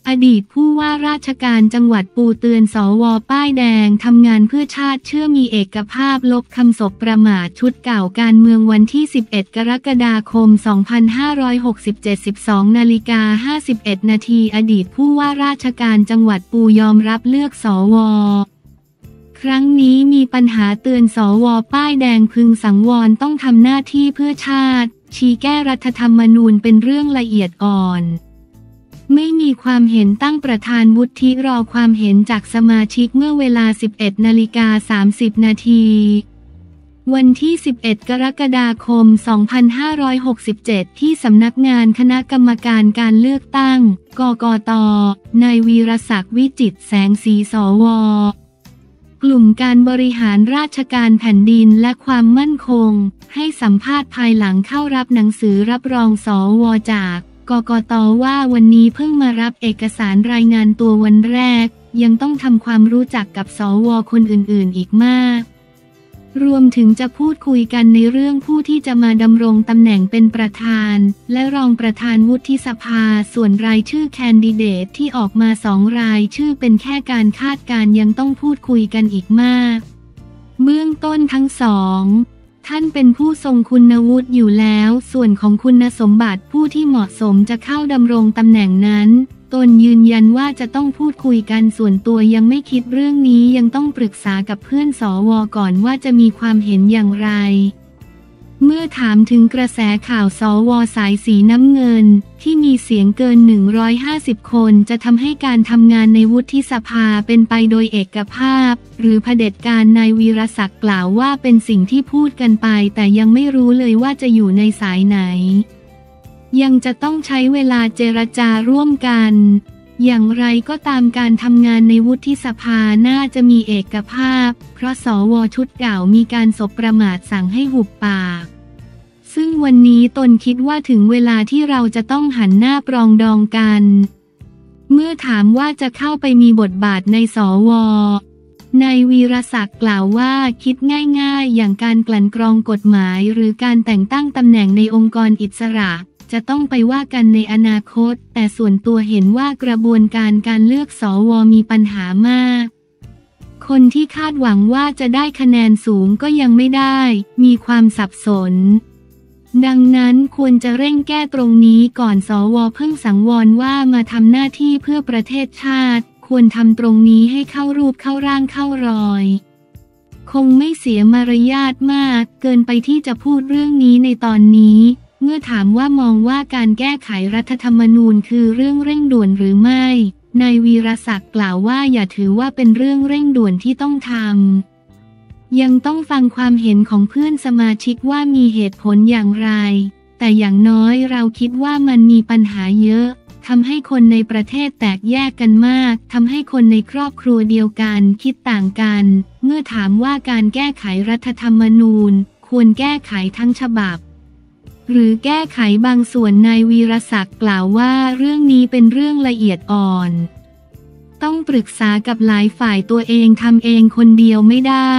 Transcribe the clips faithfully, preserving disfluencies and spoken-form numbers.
อดีตผู้ว่าราชการจังหวัดปูเตือนสวป้ายแดงทำงานเพื่อชาติเชื่อมีเอกภาพลบคำสบประมาทชุดเก่าการเมืองวันที่สิบเอ็ดกรกฎาคมสองพันห้าร้อยหกสิบเจ็ด สิบสองนาฬิกาห้าสิบเอ็ดนาทีอดีตผู้ว่าราชการจังหวัดปูยอมรับเลือกสวครั้งนี้มีปัญหาเตือนสวป้ายแดงพึงสังวรต้องทำหน้าที่เพื่อชาติชี้แก้รัฐธรรมนูญเป็นเรื่องละเอียดอ่อนไม่มีความเห็นตั้งประธานวุฒิรอความเห็นจากสมาชิกเมื่อเวลา สิบเอ็ดนาฬิกาสามสิบนาทีวันที่ สิบเอ็ดกรกฎาคมสองพันห้าร้อยหกสิบเจ็ดที่สำนักงานคณะกรรมการการเลือกตั้งกกต.นายวีรศักดิ์วิจิตรแสงสีสวกลุ่มการบริหารราชการแผ่นดินและความมั่นคงให้สัมภาษณ์ภายหลังเข้ารับหนังสือรับรองสวจากกกต.ว่าวันนี้เพิ่งมารับเอกสารรายงานตัววันแรกยังต้องทำความรู้จักกับสวคนอื่นๆอีกมากรวมถึงจะพูดคุยกันในเรื่องผู้ที่จะมาดำรงตำแหน่งเป็นประธานและรองประธานวุฒิสภาส่วนรายชื่อแคนดิเดตที่ออกมาสองรายชื่อเป็นแค่การคาดการณ์ยังต้องพูดคุยกันอีกมากเบื้องต้นทั้งสองท่านเป็นผู้ทรงคุณวุฒิอยู่แล้วส่วนของคุณสมบัติผู้ที่เหมาะสมจะเข้าดำรงตำแหน่งนั้นตนยืนยันว่าจะต้องพูดคุยกันส่วนตัวยังไม่คิดเรื่องนี้ยังต้องปรึกษากับเพื่อนสวก่อนว่าจะมีความเห็นอย่างไรเมื่อถามถึงกระแสข่าวสวสายสีน้ำเงินที่มีเสียงเกินหนึ่งร้อยห้าสิบคนจะทำให้การทำงานในวุฒิสภาเป็นไปโดยเอกภาพหรือเผด็จการนายวีรศักดิ์กล่าวว่าเป็นสิ่งที่พูดกันไปแต่ยังไม่รู้เลยว่าจะอยู่ในสายไหนยังจะต้องใช้เวลาเจรจาร่วมกันอย่างไรก็ตามการทำงานในวุฒิสภาน่าจะมีเอกภาพเพราะสวชุดเก่ามีการสบประมาทสั่งให้หุบปากซึ่งวันนี้ตนคิดว่าถึงเวลาที่เราจะต้องหันหน้าปรองดองกันเมื่อถามว่าจะเข้าไปมีบทบาทในสวนายวีรศักดิ์กล่าวว่าคิดง่ายๆอย่างการกลั่นกรองกฎหมายหรือการแต่งตั้งตำแหน่งในองค์กรอิสระจะต้องไปว่ากันในอนาคตแต่ส่วนตัวเห็นว่ากระบวนการการเลือกสวมีปัญหามากคนที่คาดหวังว่าจะได้คะแนนสูงก็ยังไม่ได้มีความสับสนดังนั้นควรจะเร่งแก้ตรงนี้ก่อนสวเพิ่งสังวรว่ามาทำหน้าที่เพื่อประเทศชาติควรทำตรงนี้ให้เข้ารูปเข้าร่างเข้ารอยคงไม่เสียมารยาทมากเกินไปที่จะพูดเรื่องนี้ในตอนนี้เมื่อถามว่ามองว่าการแก้ไขรัฐธรรมนูญคือเรื่องเร่งด่วนหรือไม่นายวีรศักดิ์กล่าวว่าอย่าถือว่าเป็นเรื่องเร่งด่วนที่ต้องทำยังต้องฟังความเห็นของเพื่อนสมาชิกว่ามีเหตุผลอย่างไรแต่อย่างน้อยเราคิดว่ามันมีปัญหาเยอะทำให้คนในประเทศแตกแยกกันมากทำให้คนในครอบครัวเดียวกันคิดต่างกันเมื่อถามว่าการแก้ไขรัฐธรรมนูญควรแก้ไขทั้งฉบับหรือแก้ไขบางส่วนนายวีรศักดิ์กล่าวว่าเรื่องนี้เป็นเรื่องละเอียดอ่อนต้องปรึกษากับหลายฝ่ายตัวเองทำเองคนเดียวไม่ได้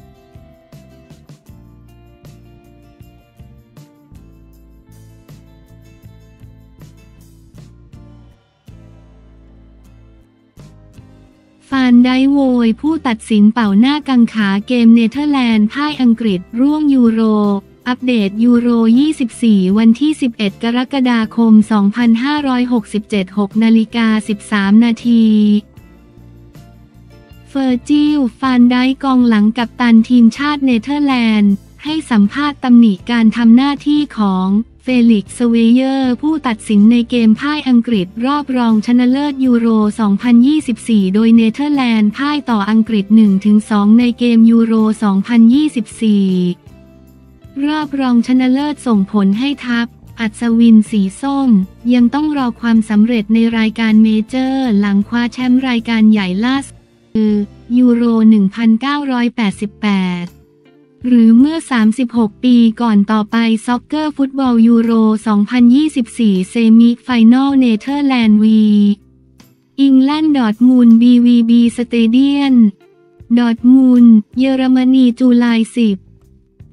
ฟานไดโวยผู้ตัดสินเป่าหน้ากังขาเกมเนเธอร์แลนด์พ่ายอังกฤษร่วงยูโรอัปเดตยูโรยี่สิบสี่วันที่สิบเอ็ดกรกฎาคมสองพันห้าร้อยหกสิบเจ็ด หกนาฬิกาสิบสามนาทีเฟอร์จิล ฟานไดกองหลังกัปตันทีมชาติเนเธอร์แลนด์ให้สัมภาษณ์ตำหนิการทำหน้าที่ของเฟลิกซ์ สเวเยอร์ผู้ตัดสินในเกมพ่ายอังกฤษรอบรองชนะเลิศยูโรสองพันยี่สิบสี่โดยเนเธอร์แลนด์พ่ายต่ออังกฤษ หนึ่งถึงสอง ในเกมยูโรสองพันยี่สิบสี่รอบรองชนะเลิศส่งผลให้ทัพอัศวินสีส้มยังต้องรอความสำเร็จในรายการเมเจอร์หลังคว้าแชมป์รายการใหญ่ล่าสุดคือยูโร หนึ่งพันเก้าร้อยแปดสิบแปด หรือเมื่อสามสิบหกปีก่อนต่อไปซ็อกเกอร์ฟุตบอลยูโร สองพันยี่สิบสี่ เซมิไฟแนลเนเธอร์แลนด์วีอิงแลนด์ดอร์ทมุนด์ บี วี บี สเตเดียนดอร์ทมุนด์เยอรมนีจุลายสิบ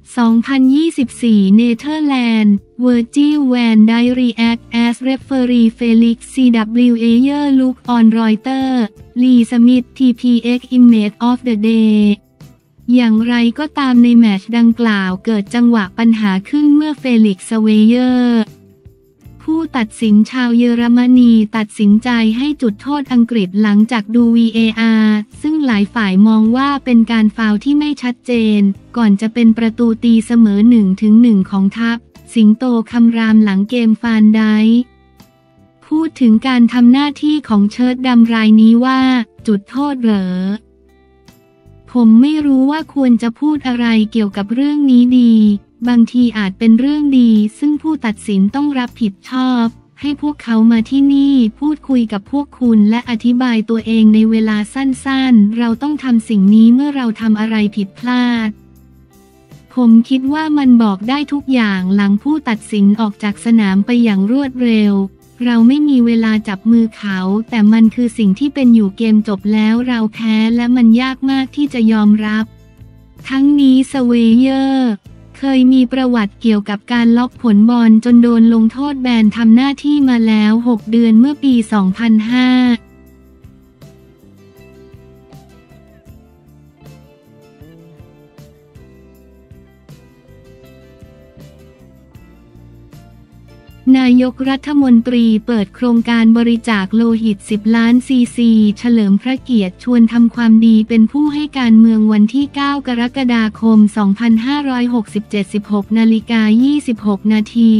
สองพันยี่สิบสี่ เนเธอร์แลนด์ Virgil van Dijk as referee Felix ซี ดับเบิลยู Ayer look on Reuters Lee Smith ที พี เอ็กซ์ Image of the Day อย่างไรก็ตามในแมตช์ดังกล่าวเกิดจังหวะปัญหาขึ้นเมื่อเฟลิกซ์ เวเยอร์ผู้ตัดสินชาวเยอรมนีตัดสินใจให้จุดโทษอังกฤษหลังจากดู วี เอ อาร์ ซึ่งหลายฝ่ายมองว่าเป็นการฟาวล์ที่ไม่ชัดเจนก่อนจะเป็นประตูตีเสมอ หนึ่งต่อหนึ่ง ของทัพสิงโตคำรามหลังเกมฟานไดค์พูดถึงการทำหน้าที่ของเชิร์ตดำรายนี้ว่าจุดโทษเหรอผมไม่รู้ว่าควรจะพูดอะไรเกี่ยวกับเรื่องนี้ดีบางทีอาจเป็นเรื่องดีซึ่งผู้ตัดสินต้องรับผิดชอบให้พวกเขามาที่นี่พูดคุยกับพวกคุณและอธิบายตัวเองในเวลาสั้นๆเราต้องทำสิ่งนี้เมื่อเราทำอะไรผิดพลาดผมคิดว่ามันบอกได้ทุกอย่างหลังผู้ตัดสินออกจากสนามไปอย่างรวดเร็วเราไม่มีเวลาจับมือเขาแต่มันคือสิ่งที่เป็นอยู่เกมจบแล้วเราแพ้และมันยากมากที่จะยอมรับทั้งนี้สเวเยอร์เคยมีประวัติเกี่ยวกับการล็อกผลบอลจนโดนลงโทษแบนทำหน้าที่มาแล้วหกเดือนเมื่อปี สองพันห้านายกรัฐมนตรีเปิดโครงการบริจาคโลหิตสิบล้านซีซีเฉลิมพระเกียรติชวนทำความดีเป็นผู้ให้การเมืองวันที่เก้ากรกฎาคมสองพันห้าร้อยหกสิบเจ็ด สิบหกนาฬิกายี่สิบหกนาที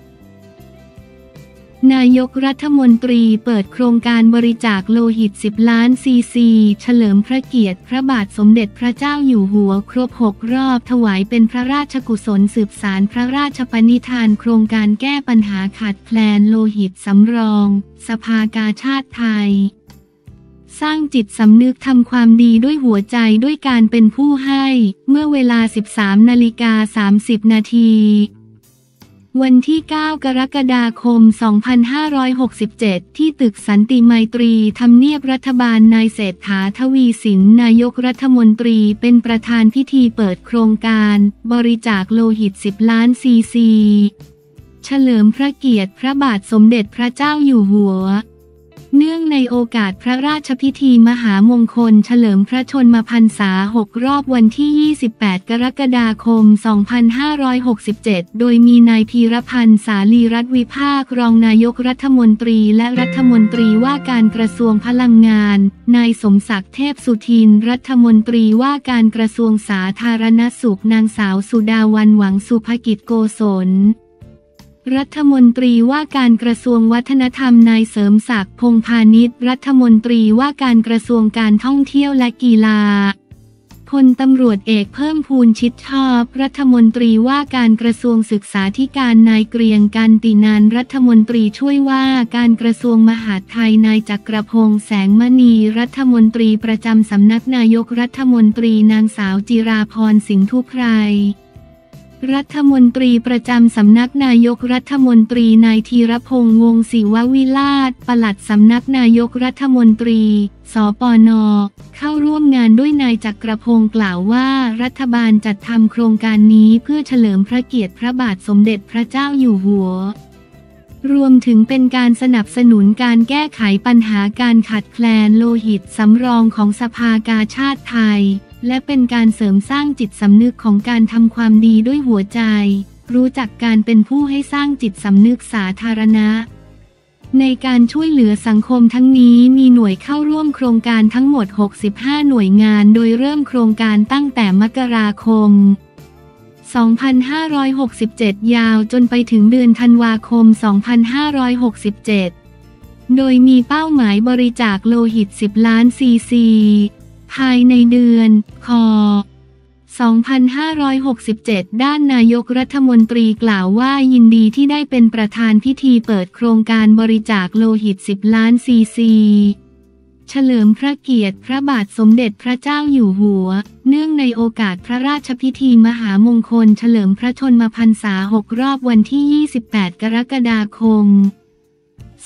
นายกรัฐมนตรีเปิดโครงการบริจาคโลหิตสิบล้านซีซีเฉลิมพระเกียรติพระบาทสมเด็จพระเจ้าอยู่หัวครบหกรอบถวายเป็นพระราชกุศลสืบสานพระราชปณิธานโครงการแก้ปัญหาขาดแคลนโลหิตสำรองสภากาชาติไทยสร้างจิตสำนึกทำความดีด้วยหัวใจด้วยการเป็นผู้ให้เมื่อเวลา สิบสามนาฬิกาสามสิบนาทีวันที่เก้ากรกฎาคมสองพันห้าร้อยหกสิบเจ็ดที่ตึกสันติไมตรีทำเนียบรัฐบาลนายเศรษฐาทวีสินนายกรัฐมนตรีเป็นประธานพิธีเปิดโครงการบริจาคโลหิตสิบล้านซีซีเฉลิมพระเกียรติพระบาทสมเด็จพระเจ้าอยู่หัวเนื่องในโอกาสพระราชพิธีมหามงคลเฉลิมพระชนมพรรษาหกรอบวันที่ยี่สิบแปดกรกฎาคมสองพันห้าร้อยหกสิบเจ็ดโดยมีนายพีรพันธ์สาลีรัฐวิภาครองนายกรัฐมนตรีและรัฐมนตรีว่าการกระทรวงพลังงานนายสมศักดิ์เทพสุทินรัฐมนตรีว่าการกระทรวงสาธารณสุขนางสาวสุดาวันหวังสุภกิจโกศลรัฐมนตรีว่าการกระทรวงวัฒนธรรมนายเสริมศักดิ์พงษ์พาณิชย์รัฐมนตรีว่าการกระทรวงการท่องเที่ยวและกีฬาพลตำรวจเอกเพิ่มพูนชิดชอบรัฐมนตรีว่าการกระทรวงศึกษาธิการนายเกรียงกันตินันรัฐมนตรีช่วยว่าการกระทรวงมหาดไทยนายจักรพงษ์แสงมณีรัฐมนตรีประจำสำนักนายกรัฐมนตรีนางสาวจิราพรสิงห์ทุไพรรัฐมนตรีประจำสำนักนายกรัฐมนตรีนายธีรพงษ์วงศ์ศิววิลาศปลัดสำนักนายกรัฐมนตรีสปน.เข้าร่วมงานด้วยนายจักรพงศ์กล่าวว่ารัฐบาลจัดทำโครงการนี้เพื่อเฉลิมพระเกียรติพระบาทสมเด็จพระเจ้าอยู่หัวรวมถึงเป็นการสนับสนุนการแก้ไขปัญหาการขาดแคลนโลหิตสำรองของสภากาชาติไทยและเป็นการเสริมสร้างจิตสำนึกของการทำความดีด้วยหัวใจรู้จักการเป็นผู้ให้สร้างจิตสำนึกสาธารณะในการช่วยเหลือสังคมทั้งนี้มีหน่วยเข้าร่วมโครงการทั้งหมดหกสิบห้าหน่วยงานโดยเริ่มโครงการตั้งแต่มกราคมสองพันห้าร้อยหกสิบเจ็ดยาวจนไปถึงเดือนธันวาคมสองพันห้าร้อยหกสิบเจ็ดโดยมีเป้าหมายบริจาคโลหิตสิบล้านซีซีภายในเดือนค.สองพันห้าร้อยหกสิบเจ็ดด้านนายกรัฐมนตรีกล่าวว่ายินดีที่ได้เป็นประธานพิธีเปิดโครงการบริจาคโลหิตสิบล้านซีซีเฉลิมพระเกียรติพระบาทสมเด็จพระเจ้าอยู่หัวเนื่องในโอกาสพระราชพิธีมหามงคลเฉลิมพระชนมพรรษาหกรอบวันที่ยี่สิบแปดกรกฎาคม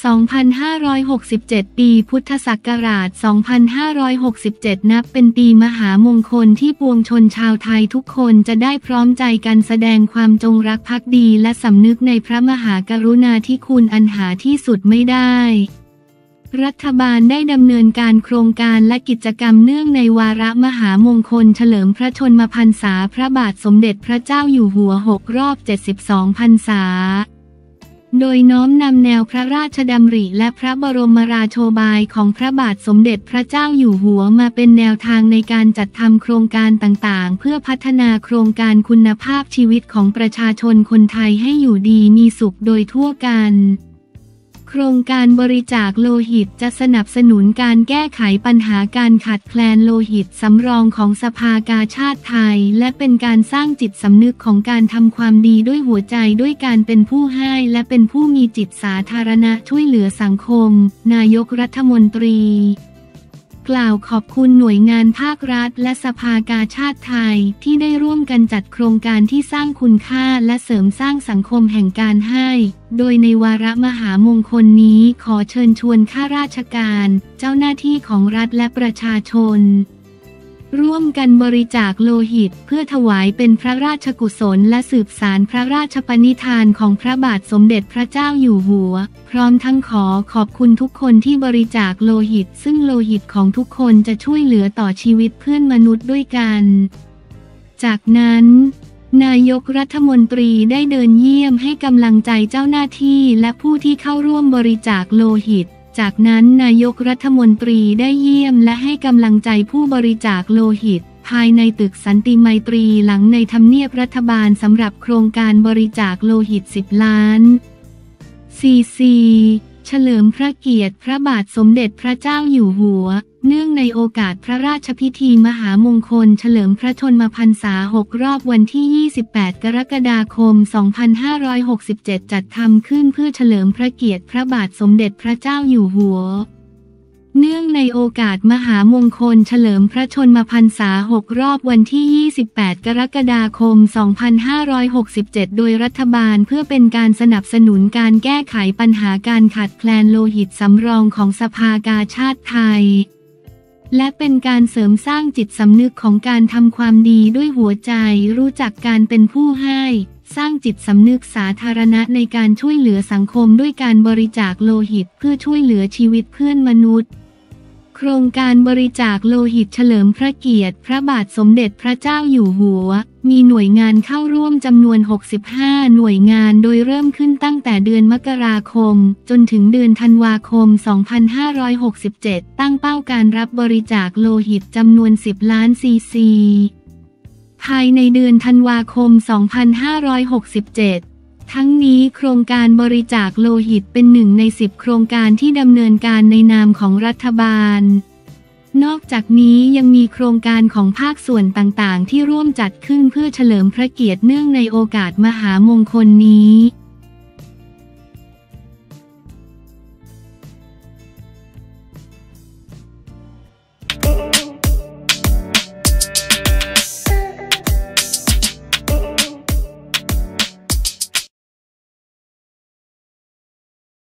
สองพันห้าร้อยหกสิบเจ็ด ปีพุทธศักราช สองพันห้าร้อยหกสิบเจ็ด นับเป็นปีมหามงคลที่ปวงชนชาวไทยทุกคนจะได้พร้อมใจกันแสดงความจงรักภักดีและสำนึกในพระมหากรุณาธิคุณอันหาที่สุดไม่ได้รัฐบาลได้ดำเนินการโครงการและกิจกรรมเนื่องในวาระมหามงคลเฉลิมพระชนมพรรษาพระบาทสมเด็จพระเจ้าอยู่หัวหกรอบเจ็ดสิบสองพรรษาโดยน้อมนำแนวพระราชดำริและพระบรมราโชบายของพระบาทสมเด็จพระเจ้าอยู่หัวมาเป็นแนวทางในการจัดทำโครงการต่างๆเพื่อพัฒนาโครงการคุณภาพชีวิตของประชาชนคนไทยให้อยู่ดีมีสุขโดยทั่วกันโครงการบริจาคโลหิตจะสนับสนุนการแก้ไขปัญหาการขาดแคลนโลหิตสำรองของสภากาชาดไทยและเป็นการสร้างจิตสำนึกของการทำความดีด้วยหัวใจด้วยการเป็นผู้ให้และเป็นผู้มีจิตสาธารณะช่วยเหลือสังคมนายกรัฐมนตรีกล่าวขอบคุณหน่วยงานภาครัฐและสภากาชาดไทยที่ได้ร่วมกันจัดโครงการที่สร้างคุณค่าและเสริมสร้างสังคมแห่งการให้โดยในวาระมหามงคลนี้ขอเชิญชวนข้าราชการเจ้าหน้าที่ของรัฐและประชาชนร่วมกันบริจาคโลหิตเพื่อถวายเป็นพระราชกุศลและสืบสานพระราชปณิธานของพระบาทสมเด็จพระเจ้าอยู่หัวพร้อมทั้งขอขอบคุณทุกคนที่บริจาคโลหิตซึ่งโลหิตของทุกคนจะช่วยเหลือต่อชีวิตเพื่อนมนุษย์ด้วยกันจากนั้นนายกรัฐมนตรีได้เดินเยี่ยมให้กำลังใจเจ้าหน้าที่และผู้ที่เข้าร่วมบริจาคโลหิตจากนั้นนายกรัฐมนตรีได้เยี่ยมและให้กำลังใจผู้บริจาคโลหิตภายในตึกสันติไมตรีหลังในทำเนียบรัฐบาลสำหรับโครงการบริจาคโลหิตสิบล้านซีซีเฉลิมพระเกียรติพระบาทสมเด็จพระเจ้าอยู่หัวเนื่องในโอกาสพระราชพิธีมหามงคลเฉลิมพระชนมพรรษาหกรอบวันที่ยี่สิบแปดกรกฎาคมสองพันห้าร้อยหกสิบเจ็ดจัดทำขึ้นเพื่อเฉลิมพระเกียรติพระบาทสมเด็จพระเจ้าอยู่หัวเนื่องในโอกาสมหามงคลเฉลิมพระชนมพรรษาหกรอบวันที่ยี่สิบแปดกรกฎาคมสองพันห้าร้อยหกสิบเจ็ดโดยรัฐบาลเพื่อเป็นการสนับสนุนการแก้ไขปัญหาการขาดแคลนโลหิตสำรองของสภากาชาดไทยและเป็นการเสริมสร้างจิตสำนึกของการทำความดีด้วยหัวใจรู้จักการเป็นผู้ให้สร้างจิตสำนึกสาธารณะในการช่วยเหลือสังคมด้วยการบริจาคโลหิตเพื่อช่วยเหลือชีวิตเพื่อนมนุษย์โครงการบริจาคโลหิตเฉลิมพระเกียรติพระบาทสมเด็จพระเจ้าอยู่หัวมีหน่วยงานเข้าร่วมจำนวนหกสิบห้าหน่วยงานโดยเริ่มขึ้นตั้งแต่เดือนมกราคมจนถึงเดือนธันวาคมสองพันห้าร้อยหกสิบเจ็ดตั้งเป้าการรับบริจาคโลหิตจำนวนสิบล้านซีซีภายในเดือนธันวาคมสองพันห้าร้อยหกสิบเจ็ดทั้งนี้โครงการบริจาคโลหิตเป็นหนึ่งในสิบโครงการที่ดำเนินการในนามของรัฐบาลนอกจากนี้ยังมีโครงการของภาคส่วนต่างๆที่ร่วมจัดขึ้นเพื่อเฉลิมพระเกียรติเนื่องในโอกาสมหามงคลนี้